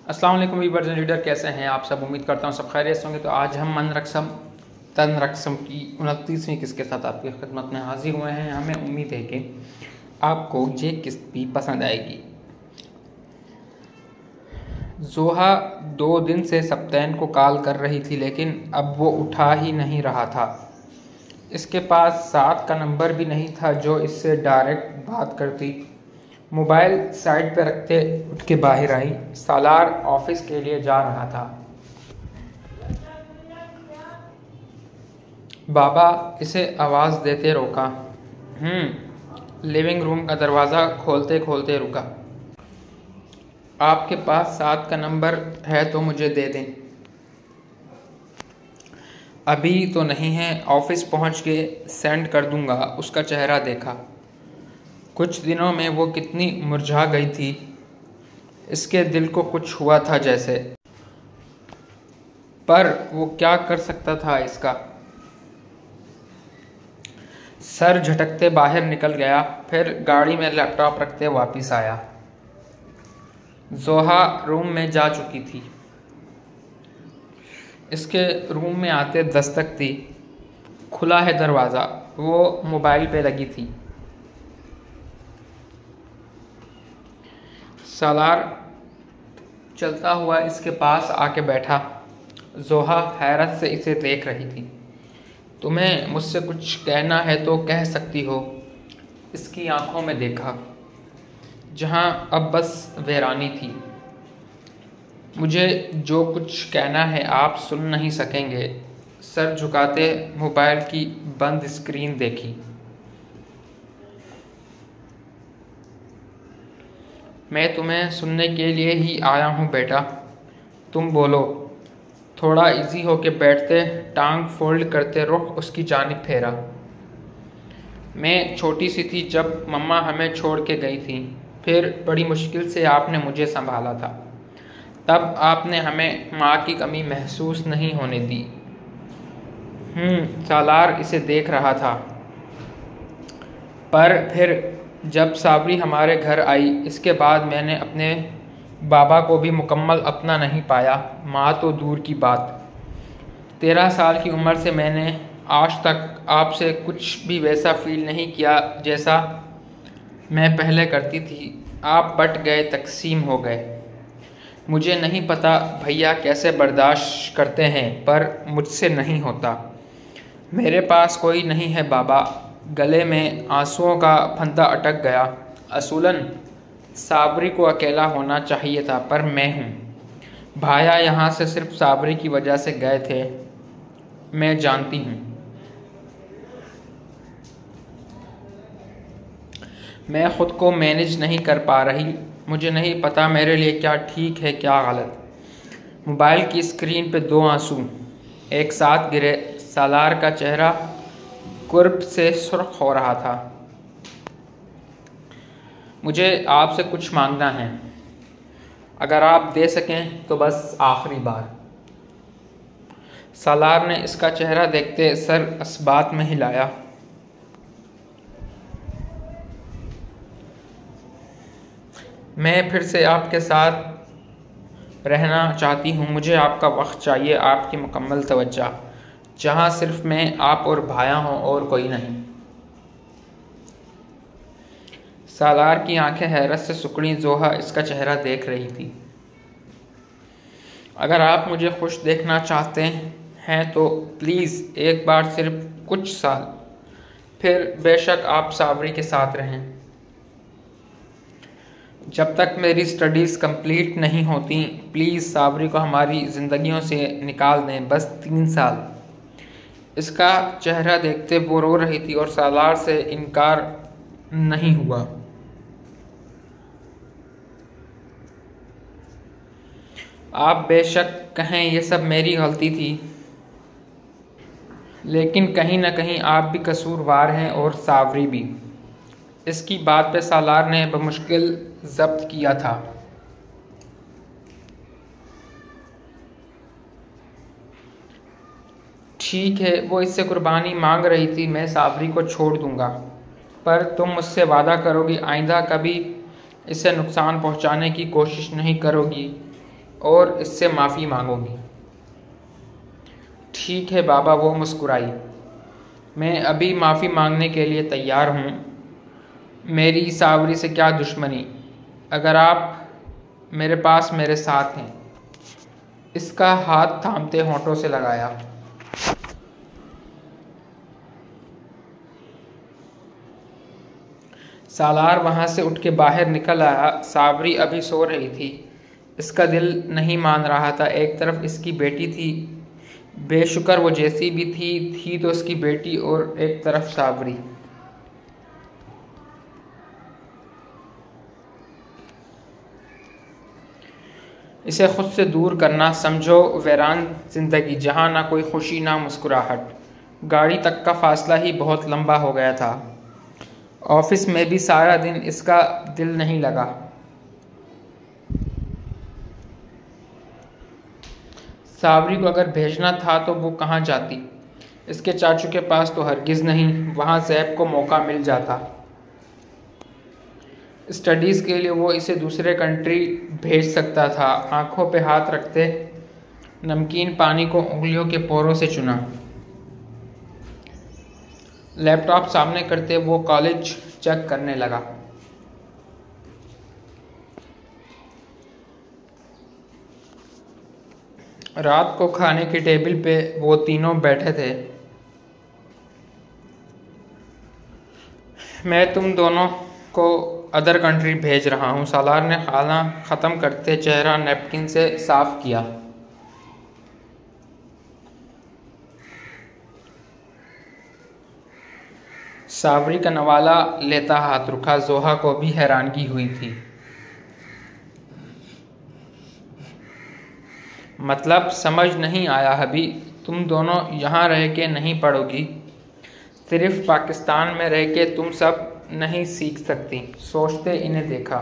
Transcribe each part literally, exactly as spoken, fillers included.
अस्सलाम वालेकुम viewers and reader, कैसे हैं आप सब। उम्मीद करता हूँ सब खैरियत से होंगे। तो आज हम मन रक़सम तन रक़सम की उनतीसवीं किस्त के साथ आपकी खिदमत में हाजिर हुए हैं। हमें उम्मीद है कि आपको ये किस्त भी पसंद आएगी। जोहा दो दिन से सप्तैन को कॉल कर रही थी, लेकिन अब वो उठा ही नहीं रहा था। इसके पास सात का नंबर भी नहीं था जो इससे डायरेक्ट बात करती। मोबाइल साइड पर रखते उठ के बाहर आई। सालार ऑफिस के लिए जा रहा था। बाबा इसे आवाज़ देते रोका। हम्म लिविंग रूम का दरवाज़ा खोलते खोलते रुका। आपके पास सात का नंबर है तो मुझे दे दें। अभी तो नहीं है, ऑफिस पहुंच के सेंड कर दूंगा। उसका चेहरा देखा। कुछ दिनों में वो कितनी मुरझा गई थी। इसके दिल को कुछ हुआ था जैसे, पर वो क्या कर सकता था इसका। सर झटकते बाहर निकल गया, फिर गाड़ी में लैपटॉप रखते वापस आया। जोहा रूम में जा चुकी थी। इसके रूम में आते दस्तक थी। खुला है दरवाज़ा। वो मोबाइल पे लगी थी। सालार चलता हुआ इसके पास आके बैठा। जोहा हैरत से इसे देख रही थी। तुम्हें मुझसे कुछ कहना है तो कह सकती हो। इसकी आंखों में देखा, जहां अब बस वीरानी थी। मुझे जो कुछ कहना है आप सुन नहीं सकेंगे। सर झुकाते मोबाइल की बंद स्क्रीन देखी। मैं तुम्हें सुनने के लिए ही आया हूँ बेटा, तुम बोलो। थोड़ा इजी होके बैठते, टांग फोल्ड करते रुख उसकी जानिब फेरा। मैं छोटी सी थी जब मम्मा हमें छोड़ के गई थी। फिर बड़ी मुश्किल से आपने मुझे संभाला था। तब आपने हमें माँ की कमी महसूस नहीं होने दी। हम्म सालार इसे देख रहा था। पर फिर जब सावरी हमारे घर आई, इसके बाद मैंने अपने बाबा को भी मुकम्मल अपना नहीं पाया, माँ तो दूर की बात। तेरह साल की उम्र से मैंने आज तक आपसे कुछ भी वैसा फील नहीं किया जैसा मैं पहले करती थी। आप बट गए, तकसीम हो गए। मुझे नहीं पता भैया कैसे बर्दाश्त करते हैं, पर मुझसे नहीं होता। मेरे पास कोई नहीं है बाबा। गले में आंसुओं का फंदा अटक गया। असूलन साबरी को अकेला होना चाहिए था, पर मैं हूँ। भाया यहाँ से सिर्फ साबरी की वजह से गए थे, मैं जानती हूँ। मैं ख़ुद को मैनेज नहीं कर पा रही। मुझे नहीं पता मेरे लिए क्या ठीक है क्या गलत। मोबाइल की स्क्रीन पे दो आंसू एक साथ गिरे। सालार का चेहरा कुर्ब से सुर्ख हो रहा था। मुझे आपसे कुछ मांगना है, अगर आप दे सकें तो बस आखिरी बार। सालार ने इसका चेहरा देखते सर असबात में हिलाया। मैं फिर से आपके साथ रहना चाहती हूँ। मुझे आपका वक्त चाहिए, आपकी मुकम्मल तवज्जो, जहाँ सिर्फ मैं, आप और भाया हों और कोई नहीं। सालार की आंखें हैरत से सिकुड़ी। जोहा इसका चेहरा देख रही थी। अगर आप मुझे खुश देखना चाहते हैं तो प्लीज़ एक बार, सिर्फ कुछ साल, फिर बेशक आप सावरी के साथ रहें। जब तक मेरी स्टडीज़ कंप्लीट नहीं होती, प्लीज़ सावरी को हमारी ज़िंदगियों से निकाल दें, बस तीन साल। इसका चेहरा देखते वो रो रही थी और सालार से इनकार नहीं हुआ। आप बेशक कहें ये सब मेरी गलती थी, लेकिन कहीं ना कहीं आप भी कसूरवार हैं और सावरी भी। इसकी बात पे सालार ने बमुश्किल जब्त किया था। ठीक है, वो इससे कुर्बानी मांग रही थी। मैं सावरी को छोड़ दूंगा, पर तुम मुझसे वादा करोगी आइंदा कभी इसे नुकसान पहुंचाने की कोशिश नहीं करोगी। और इससे माफ़ी मांगोगी। ठीक है बाबा, वो मुस्कुराई। मैं अभी माफ़ी मांगने के लिए तैयार हूँ। मेरी सावरी से क्या दुश्मनी, अगर आप मेरे पास मेरे साथ हैं। इसका हाथ थामते होंठों से लगाया। सालार वहाँ से उठ के बाहर निकल आया। सावरी अभी सो रही थी। इसका दिल नहीं मान रहा था। एक तरफ इसकी बेटी थी, बेशुक्र वो जैसी भी थी थी तो उसकी बेटी, और एक तरफ सावरी। इसे खुद से दूर करना समझो वीरान जिंदगी, जहाँ ना कोई खुशी ना मुस्कुराहट। गाड़ी तक का फासला ही बहुत लंबा हो गया था। ऑफिस में भी सारा दिन इसका दिल नहीं लगा। सावरी को अगर भेजना था तो वो कहाँ जाती। इसके चाचू के पास तो हरगिज़ नहीं, वहाँ ज़ैब को मौका मिल जाता। स्टडीज़ के लिए वो इसे दूसरे कंट्री भेज सकता था। आंखों पे हाथ रखते नमकीन पानी को उंगलियों के पोरों से चुना। लैपटॉप सामने करते वो कॉलेज चेक करने लगा। रात को खाने की टेबल पे वो तीनों बैठे थे। मैं तुम दोनों को अदर कंट्री भेज रहा हूँ। सालार ने खाना ख़त्म करते चेहरा नैपकिन से साफ किया। सावरी का नवाला लेता हाथ रुका। जोहा को भी हैरानगी हुई थी। मतलब समझ नहीं आया हबी, तुम दोनों यहाँ रह के नहीं पढ़ोगी। सिर्फ पाकिस्तान में रह के तुम सब नहीं सीख सकती। सोचते इन्हें देखा।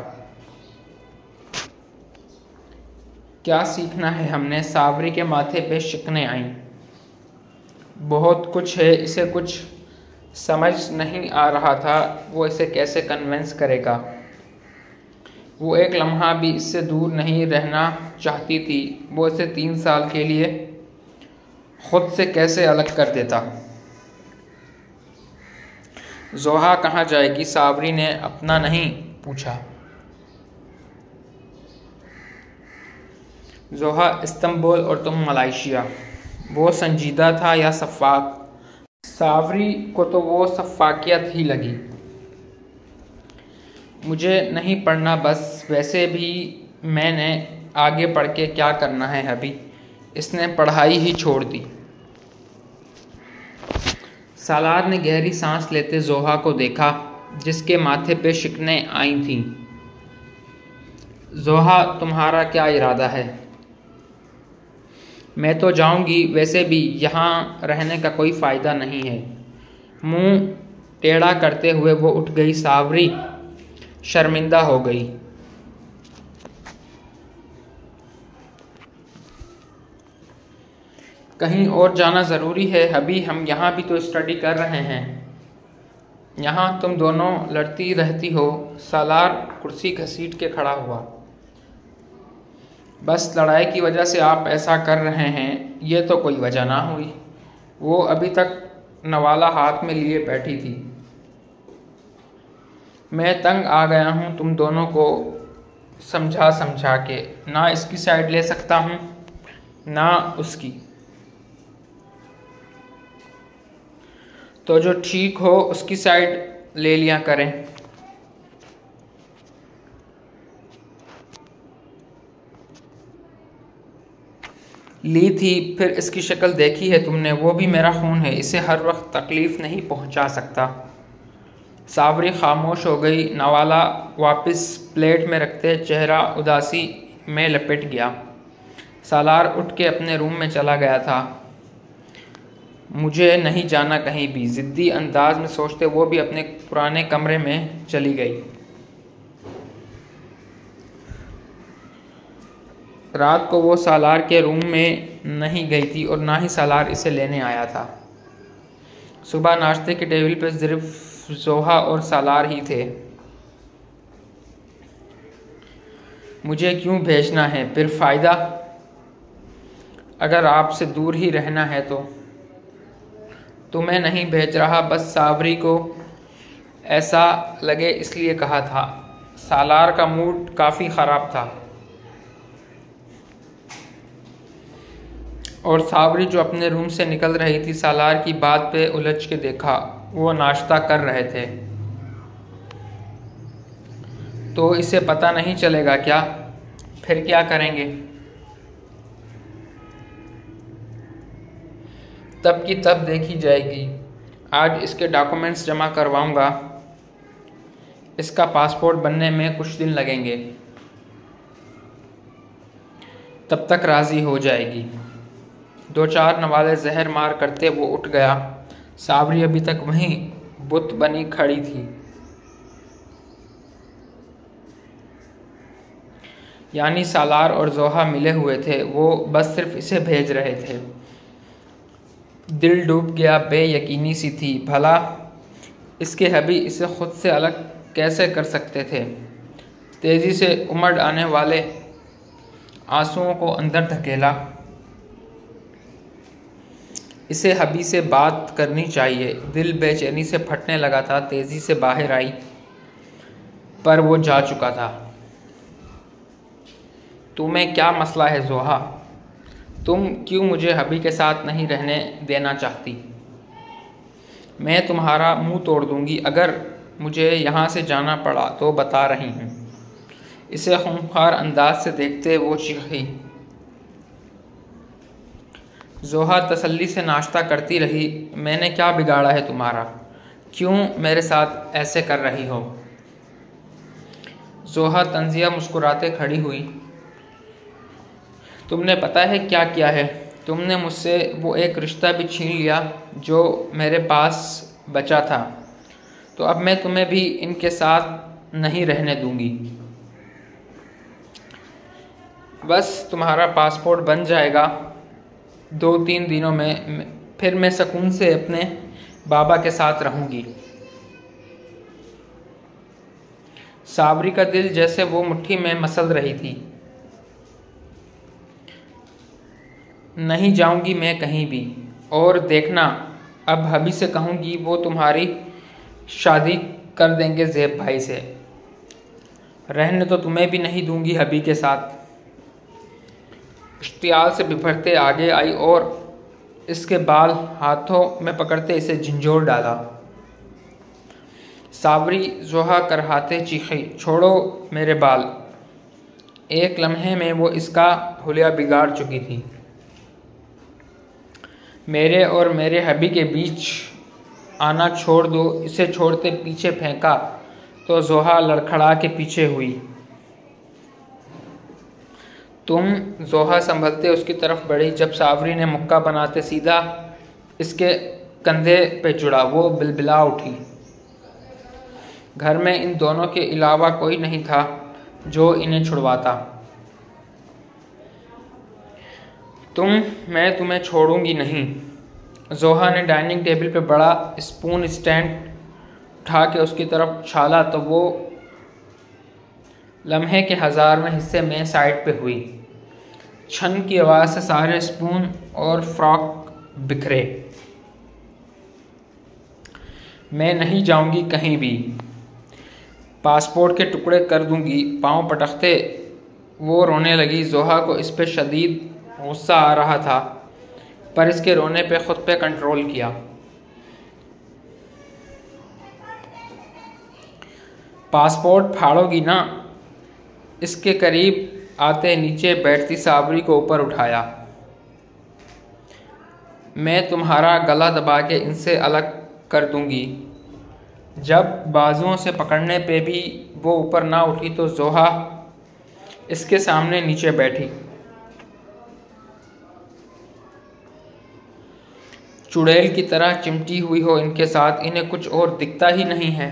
क्या सीखना है हमने। सावरी के माथे पे शिकने आईं। बहुत कुछ है, इसे कुछ समझ नहीं आ रहा था। वो इसे कैसे कन्विंस करेगा। वो एक लम्हा भी इससे दूर नहीं रहना चाहती थी। वो इसे तीन साल के लिए खुद से कैसे अलग कर देता। जोहा कहाँ जाएगी, सावरी ने अपना नहीं पूछा। जोहा इस्तांबुल और तुम मलेशिया। वो संजीदा था या सफ़ाक। सावरी को तो वो सफ़ाकियत ही लगी। मुझे नहीं पढ़ना बस। वैसे भी मैंने आगे पढ़ के क्या करना है अभी। इसने पढ़ाई ही छोड़ दी। सालार ने गहरी सांस लेते जोहा को देखा, जिसके माथे पे शिकने आई थीं। जोहा, तुम्हारा क्या इरादा है। मैं तो जाऊंगी, वैसे भी यहाँ रहने का कोई फ़ायदा नहीं है। मुंह टेढ़ा करते हुए वो उठ गई। सावरी शर्मिंदा हो गई। कहीं और जाना ज़रूरी है अभी, हम यहाँ भी तो स्टडी कर रहे हैं। यहाँ तुम दोनों लड़ती रहती हो। सालार कुर्सी घसीट के खड़ा हुआ। बस लड़ाई की वजह से आप ऐसा कर रहे हैं, ये तो कोई वजह ना हुई। वो अभी तक नवाला हाथ में लिए बैठी थी। मैं तंग आ गया हूँ तुम दोनों को समझा समझा के। ना इसकी साइड ले सकता हूँ ना उसकी। तो जो ठीक हो उसकी साइड ले लिया करें। ली थी, फिर इसकी शक्ल देखी है तुमने। वो भी मेरा खून है, इसे हर वक्त तकलीफ़ नहीं पहुंचा सकता। सावरी खामोश हो गई। नवाला वापस प्लेट में रखते चेहरा उदासी में लपेट गया। सालार उठ के अपने रूम में चला गया था। मुझे नहीं जाना कहीं भी, ज़िद्दी अंदाज में सोचते वो भी अपने पुराने कमरे में चली गई। रात को वो सालार के रूम में नहीं गई थी और ना ही सालार इसे लेने आया था। सुबह नाश्ते की टेबल पर सिर्फ जोहा और सालार ही थे। मुझे क्यों भेजना है? फिर फ़ायदा? अगर आपसे दूर ही रहना है तो। तुम्हें नहीं भेज रहा, बस सावरी को ऐसा लगे इसलिए कहा था। सालार का मूड काफ़ी ख़राब था और सावरी जो अपने रूम से निकल रही थी, सालार की बात पे उलझ के देखा। वो नाश्ता कर रहे थे। तो इसे पता नहीं चलेगा क्या? फिर क्या करेंगे? तब की तब देखी जाएगी। आज इसके डॉक्यूमेंट्स जमा करवाऊंगा। इसका पासपोर्ट बनने में कुछ दिन लगेंगे, तब तक राज़ी हो जाएगी। दो चार नवाले जहर मार करते वो उठ गया। सावरी अभी तक वहीं बुत बनी खड़ी थी। यानी सालार और जोहा मिले हुए थे, वो बस सिर्फ इसे भेज रहे थे। दिल डूब गया, बेयकीनी सी थी। भला इसके हबी इसे खुद से अलग कैसे कर सकते थे? तेज़ी से उमड़ आने वाले आंसुओं को अंदर धकेला। इसे हबी से बात करनी चाहिए। दिल बेचैनी से फटने लगा था। तेज़ी से बाहर आई, पर वो जा चुका था। तुम्हें क्या मसला है जोहा? तुम क्यों मुझे हबी के साथ नहीं रहने देना चाहती? मैं तुम्हारा मुंह तोड़ दूंगी अगर मुझे यहाँ से जाना पड़ा तो, बता रही हूँ। इसे खूंखार अंदाज से देखते वो चीखी। जोहा तसल्ली से नाश्ता करती रही। मैंने क्या बिगाड़ा है तुम्हारा? क्यों मेरे साथ ऐसे कर रही हो? जोहा तंजिया मुस्कुराते खड़ी हुई। तुमने पता है क्या किया है? तुमने मुझसे वो एक रिश्ता भी छीन लिया जो मेरे पास बचा था। तो अब मैं तुम्हें भी इनके साथ नहीं रहने दूंगी। बस तुम्हारा पासपोर्ट बन जाएगा दो तीन दिनों में, फिर मैं सुकून से अपने बाबा के साथ रहूंगी। सावरी का दिल जैसे वो मुट्ठी में मसल रही थी। नहीं जाऊंगी मैं कहीं भी। और देखना, अब हबी से कहूंगी वो तुम्हारी शादी कर देंगे ज़ेब भाई से। रहने तो तुम्हें भी नहीं दूंगी हबी के साथ। इश्तियाल से बिफरते आगे आई और इसके बाल हाथों में पकड़ते इसे झंझोर डाला। सावरी जोहा करहाते चीखी, छोड़ो मेरे बाल। एक लम्हे में वो इसका हुलिया बिगाड़ चुकी थी। मेरे और मेरे हबी के बीच आना छोड़ दो। इसे छोड़ते पीछे फेंका तो जोहा लड़खड़ा के पीछे हुई। तुम? जोहा संभलते उसकी तरफ बढ़ी। जब सावरी ने मुक्का बनाते सीधा इसके कंधे पे जुड़ा, वो बिलबिला उठी। घर में इन दोनों के अलावा कोई नहीं था जो इन्हें छुड़वाता। तुम? मैं तुम्हें छोड़ूंगी नहीं। जोहा ने डाइनिंग टेबल पे बड़ा स्पून स्टैंड उठा के उसकी तरफ उछाला तो वो लम्हे के हज़ारवें हिस्से में साइड पे हुई। छन की आवाज़ से सारे स्पून और फ्रॉक बिखरे। मैं नहीं जाऊंगी कहीं भी। पासपोर्ट के टुकड़े कर दूंगी। पाँव पटकते वो रोने लगी। जोहा को इस पे शदीद गुस्सा आ रहा था, पर इसके रोने पे खुद पे कंट्रोल किया। पासपोर्ट फाड़ोगी ना? इसके करीब आते नीचे बैठती सावरी को ऊपर उठाया। मैं तुम्हारा गला दबा के इनसे अलग कर दूंगी। जब बाजुओं से पकड़ने पे भी वो ऊपर ना उठी तो जोहा इसके सामने नीचे बैठी। चुड़ैल की तरह चिमटी हुई हो इनके साथ। इन्हें कुछ और दिखता ही नहीं है।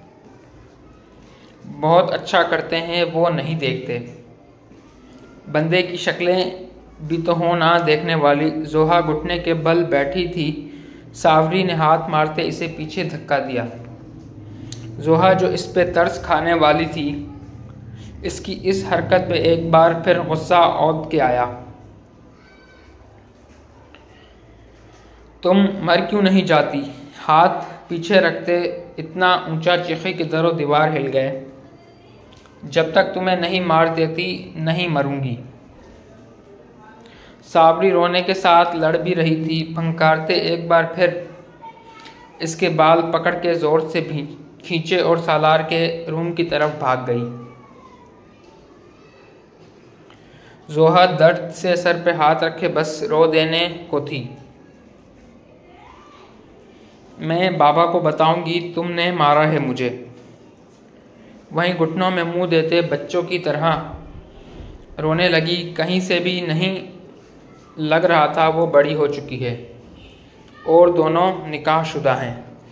बहुत अच्छा करते हैं वो नहीं देखते। बंदे की शक्लें भी तो हो ना देखने वाली। जोहा घुटने के बल बैठी थी। सावरी ने हाथ मारते इसे पीछे धक्का दिया। जोहा जो इस पे तरस खाने वाली थी, इसकी इस हरकत पे एक बार फिर गुस्सा औद के आया। तुम मर क्यों नहीं जाती? हाथ पीछे रखते इतना ऊंचा चीखी कि दरो दीवार हिल गए। जब तक तुम्हें नहीं मार देती नहीं मरूंगी। सावरी रोने के साथ लड़ भी रही थी। फंकारते एक बार फिर इसके बाल पकड़ के जोर से भी खींचे और सालार के रूम की तरफ भाग गई। जोहा दर्द से सर पे हाथ रखे बस रो देने को थी। मैं बाबा को बताऊंगी तुमने मारा है मुझे। वहीं घुटनों में मुंह देते बच्चों की तरह रोने लगी। कहीं से भी नहीं लग रहा था वो बड़ी हो चुकी है और दोनों निकाहशुदा हैं।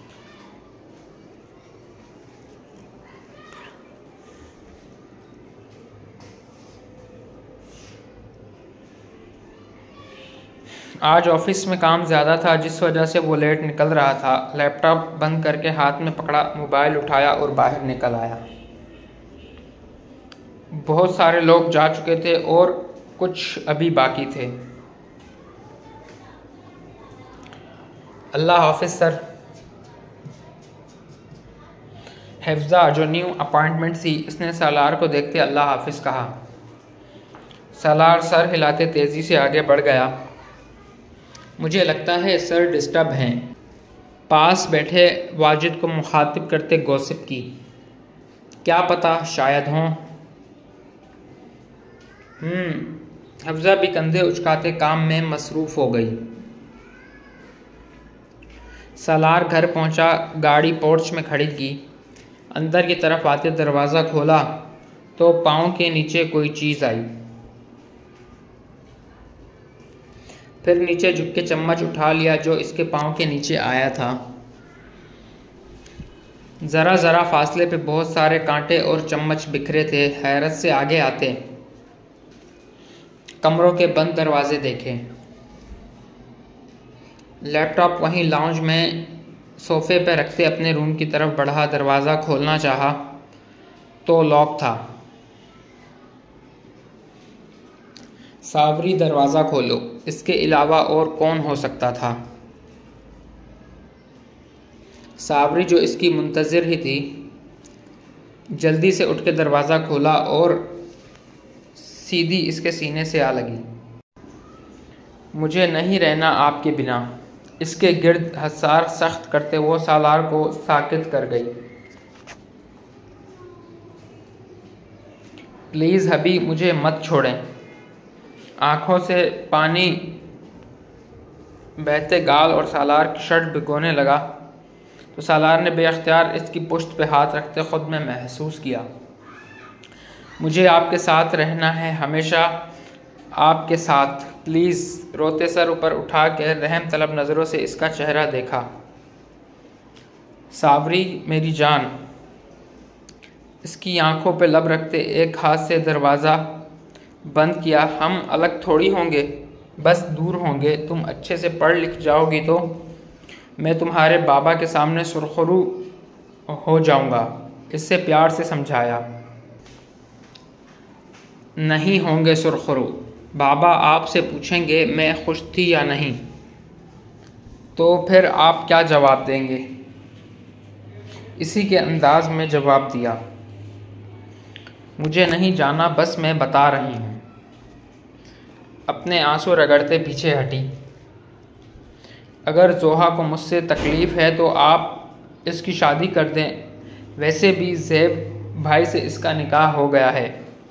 आज ऑफिस में काम ज़्यादा था जिस वजह से वो लेट निकल रहा था। लैपटॉप बंद करके हाथ में पकड़ा, मोबाइल उठाया और बाहर निकल आया। बहुत सारे लोग जा चुके थे और कुछ अभी बाकी थे। अल्लाह हाफिज सर। हिफ्जा जो न्यू अपॉइंटमेंट थी इसने सालार को देखते अल्लाह हाफिज कहा। सालार सर हिलाते तेज़ी से आगे बढ़ गया। मुझे लगता है सर डिस्टर्ब हैं। पास बैठे वाजिद को मुखातिब करते गॉसिप की। क्या पता शायद हों। हम्म हफ्जा भी कंधे उचकाते काम में मसरूफ़ हो गई। सालार घर पहुंचा, गाड़ी पोर्च में खड़ी की। अंदर की तरफ आते दरवाज़ा खोला तो पाँव के नीचे कोई चीज़ आई। फिर नीचे झुक के चम्मच उठा लिया जो इसके पाँव के नीचे आया था। ज़रा ज़रा फासले पे बहुत सारे कांटे और चम्मच बिखरे थे। हैरत से आगे आते कमरों के बंद दरवाजे देखे। लैपटॉप वहीं लाउंज में सोफे पर रखते अपने रूम की तरफ बढ़ा। दरवाज़ा खोलना चाहा तो लॉक था। सावरी दरवाज़ा खोलो, इसके अलावा और कौन हो सकता था? सावरी जो इसकी मुंतज़िर ही थी जल्दी से उठ के दरवाज़ा खोला और सीधी इसके सीने से आ लगी। मुझे नहीं रहना आपके बिना। इसके गिर्द हसार सख्त करते वो सालार को साकित कर गई। प्लीज़ हबी मुझे मत छोड़ें। आँखों से पानी बहते गाल और सालार की शर्ट भिगोने लगा तो सालार ने बेअख्तियार इसकी पुश्त पे हाथ रखते ख़ुद में महसूस किया। मुझे आपके साथ रहना है, हमेशा आपके साथ। प्लीज़। रोते सर ऊपर उठा कर रहम तलब नज़रों से इसका चेहरा देखा। सावरी मेरी जान। इसकी आंखों पे लब रखते एक हाथ से दरवाज़ा बंद किया। हम अलग थोड़ी होंगे, बस दूर होंगे। तुम अच्छे से पढ़ लिख जाओगी तो मैं तुम्हारे बाबा के सामने सुरखरू हो जाऊंगा। इससे प्यार से समझाया। नहीं होंगे सुरखरू। बाबा आपसे पूछेंगे मैं खुश थी या नहीं, तो फिर आप क्या जवाब देंगे? इसी के अंदाज में जवाब दिया। मुझे नहीं जाना, बस मैं बता रही हूँ। अपने आंसू रगड़ते पीछे हटी। अगर जोहा को मुझसे तकलीफ़ है तो आप इसकी शादी कर दें। वैसे भी ज़ैब भाई से इसका निकाह हो गया है।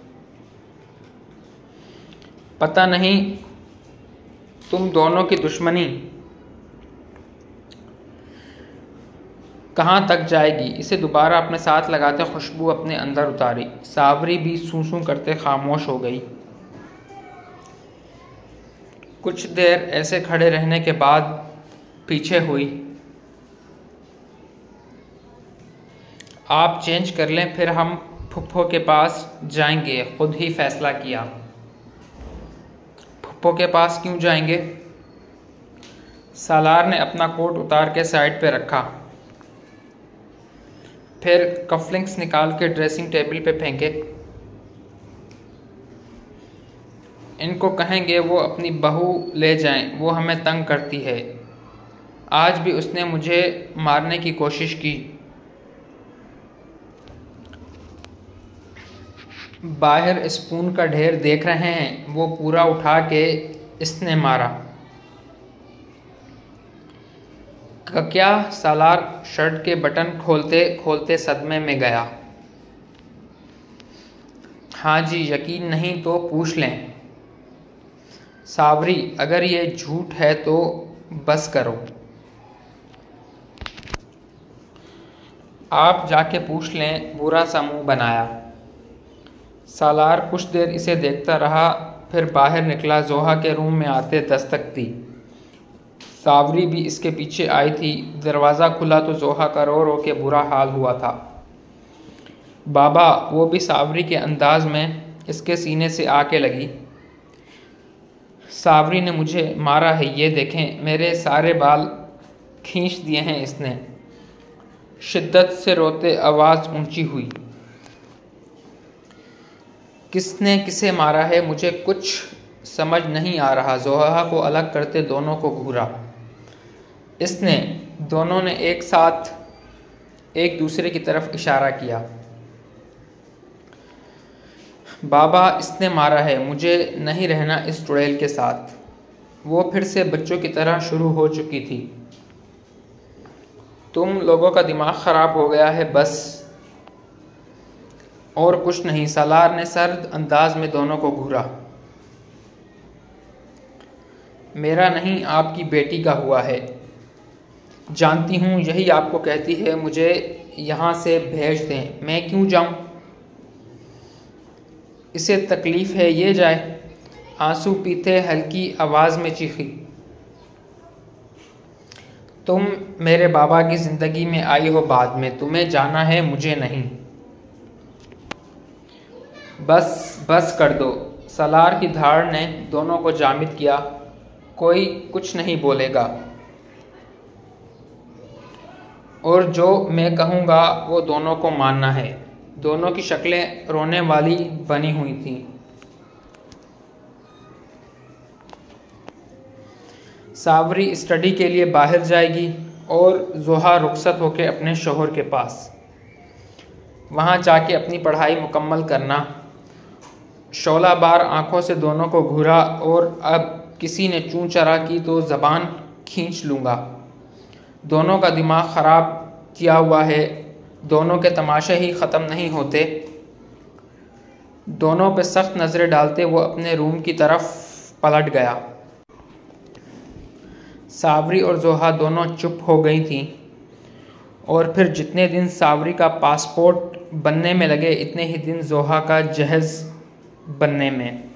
पता नहीं तुम दोनों की दुश्मनी कहाँ तक जाएगी। इसे दोबारा अपने साथ लगाते खुशबू अपने अंदर उतारी। सावरी भी सूं सूं करते खामोश हो गई। कुछ देर ऐसे खड़े रहने के बाद पीछे हुई। आप चेंज कर लें, फिर हम फुप्पो के पास जाएंगे। खुद ही फैसला किया। फुप्पो के पास क्यों जाएंगे? सालार ने अपना कोट उतार के साइड पे रखा, फिर कफलिंग्स निकाल के ड्रेसिंग टेबल पे फेंके। इनको कहेंगे वो अपनी बहू ले जाएं, वो हमें तंग करती है। आज भी उसने मुझे मारने की कोशिश की। बाहर स्पून का ढेर देख रहे हैं, वो पूरा उठा के इसने मारा। क्या सालार शर्ट के बटन खोलते खोलते सदमे में गया। हाँ जी, यकीन नहीं तो पूछ लें। सावरी, अगर ये झूठ है तो बस करो। आप जाके पूछ लें, बुरा सा मुंह बनाया। सालार कुछ देर इसे देखता रहा, फिर बाहर निकला। जोहा के रूम में आते दस्तक दी। सावरी भी इसके पीछे आई थी। दरवाज़ा खुला तो जोहा का रो रो के बुरा हाल हुआ था। बाबा, वो भी सावरी के अंदाज में इसके सीने से आके लगी। सावरी ने मुझे मारा है, ये देखें, मेरे सारे बाल खींच दिए हैं इसने। शिद्दत से रोते आवाज़ ऊंची हुई। किसने किसे मारा है, मुझे कुछ समझ नहीं आ रहा। जोहा को अलग करते दोनों को घूरा। इसने दोनों ने एक साथ एक दूसरे की तरफ इशारा किया। बाबा, इसने मारा है, मुझे नहीं रहना इस चुड़ैल के साथ। वो फिर से बच्चों की तरह शुरू हो चुकी थी। तुम लोगों का दिमाग ख़राब हो गया है बस, और कुछ नहीं। सालार ने सर्द अंदाज में दोनों को घूरा। मेरा नहीं, आपकी बेटी का हुआ है। जानती हूँ, यही आपको कहती है मुझे यहाँ से भेज दें। मैं क्यों जाऊँ? इसे तकलीफ़ है, ये जाए। आंसू पीते हल्की आवाज़ में चीखी। तुम मेरे बाबा की ज़िंदगी में आई हो बाद में, तुम्हें जाना है, मुझे नहीं। बस बस कर दो। सालार की धाड़ ने दोनों को जामिद किया। कोई कुछ नहीं बोलेगा, और जो मैं कहूँगा वो दोनों को मानना है। दोनों की शक्लें रोने वाली बनी हुई थीं। सावरी स्टडी के लिए बाहर जाएगी और जोहा रुखसत होकर अपने शोहर के पास। वहाँ जाके अपनी पढ़ाई मुकम्मल करना। शोला बार आँखों से दोनों को घूरा, और अब किसी ने चूं चरा की तो ज़बान खींच लूँगा। दोनों का दिमाग ख़राब किया हुआ है, दोनों के तमाशे ही ख़त्म नहीं होते। दोनों पे सख्त नज़रें डालते वो अपने रूम की तरफ पलट गया। सावरी और जोहा दोनों चुप हो गई थीं, और फिर जितने दिन सावरी का पासपोर्ट बनने में लगे, इतने ही दिन जोहा का जहेज़ बनने में।